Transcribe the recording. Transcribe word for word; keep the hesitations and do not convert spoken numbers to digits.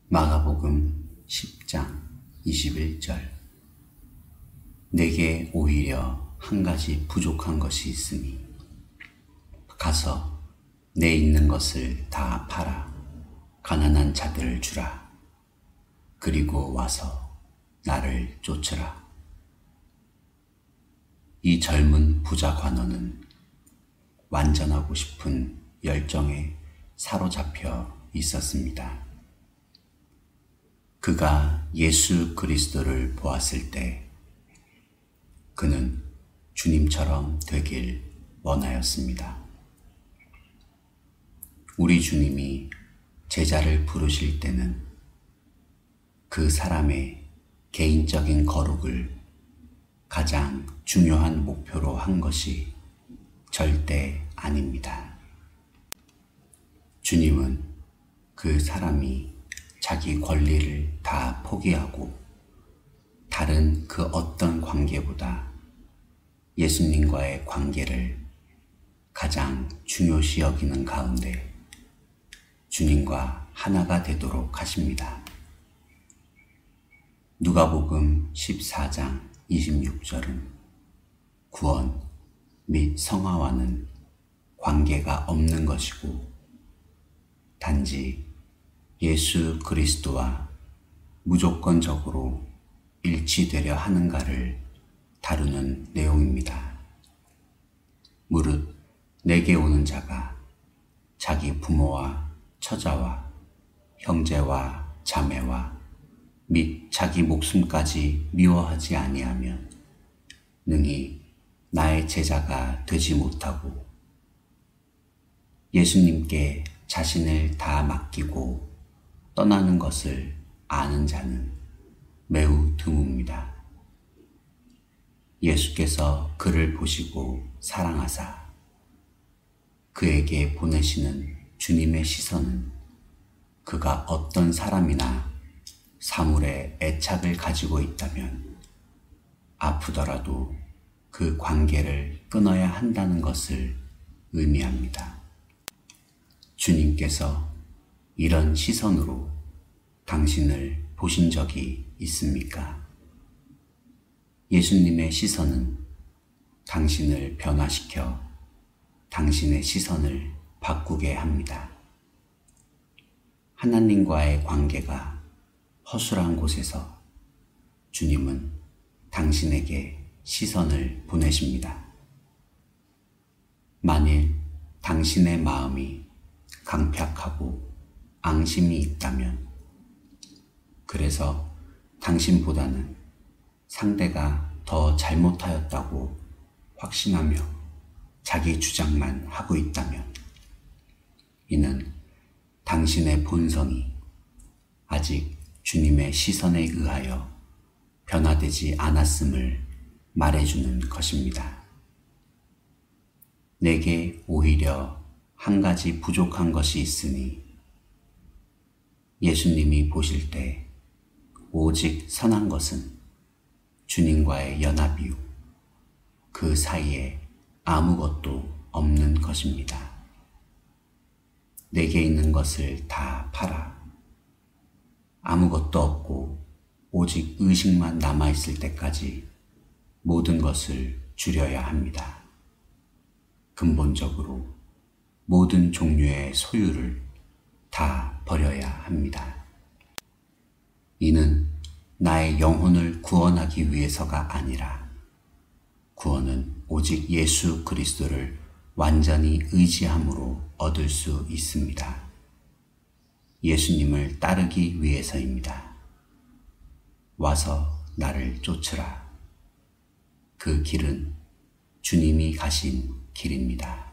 마가복음 십 장 이십일 절. 내게 오히려 한 가지 부족한 것이 있으니 가서 내 있는 것을 다 팔아 가난한 자들을 주라. 그리고 와서 나를 쫓으라. 이 젊은 부자 관원은 완전하고 싶은 열정에 사로잡혀 있었습니다. 그가 예수 그리스도를 보았을 때 그는 주님처럼 되길 원하였습니다. 우리 주님이 제자를 부르실 때는 그 사람의 개인적인 거룩을 가장 중요한 목표로 한 것이 절대 아닙니다. 주님은 그 사람이 자기 권리를 다 포기하고 다른 그 어떤 관계보다 예수님과의 관계를 가장 중요시 여기는 가운데 주님과 하나가 되도록 하십니다. 누가복음 십사 장 이십육 절은 구원 및 성화와는 관계가 없는 것이고 단지 예수 그리스도와 무조건적으로 일치되려 하는가를 다루는 내용입니다. 무릇 내게 오는 자가 자기 부모와 처자와 형제와 자매와 및 자기 목숨까지 미워하지 아니하면 능히 나의 제자가 되지 못하고 예수님께 자신을 다 맡기고 떠나는 것을 아는 자는 매우 드뭅니다. 예수께서 그를 보시고 사랑하사 그에게 보내시는 주님의 시선은 그가 어떤 사람이나 사물에 애착을 가지고 있다면 아프더라도 그 관계를 끊어야 한다는 것을 의미합니다. 주님께서 이런 시선으로 당신을 보신 적이 있습니까? 예수님의 시선은 당신을 변화시켜 당신의 시선을 바꾸게 합니다. 하나님과의 관계가 허술한 곳에서 주님은 당신에게 시선을 보내십니다. 만일 당신의 마음이 강팍하고 앙심이 있다면, 그래서 당신보다는 상대가 더 잘못하였다고 확신하며 자기 주장만 하고 있다면, 이는 당신의 본성이 아직 주님의 시선에 의하여 변화되지 않았음을 말해주는 것입니다. 내게 오히려 한 가지 부족한 것이 있으니 예수님이 보실 때 오직 선한 것은 주님과의 연합이요 그 사이에 아무것도 없는 것입니다. 내게 있는 것을 다 팔아 아무것도 없고 오직 의식만 남아있을 때까지 모든 것을 줄여야 합니다. 근본적으로 모든 종류의 소유를 다 버려야 합니다. 이는 나의 영혼을 구원하기 위해서가 아니라 구원은 오직 예수 그리스도를 완전히 의지함으로 얻을 수 있습니다. 예수님을 따르기 위해서입니다. 와서 나를 쫓으라. 그 길은 주님이 가신 길입니다.